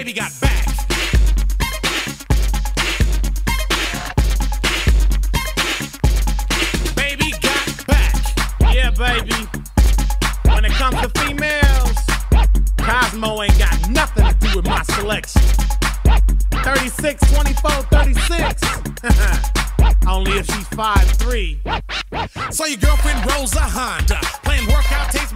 Baby got back. Baby got back. Yeah, baby. When it comes to females, Cosmo ain't got nothing to do with my selection. 36, 24, 36. Only if she's 5'3". So your girlfriend rolls a Honda, playing workout tapes.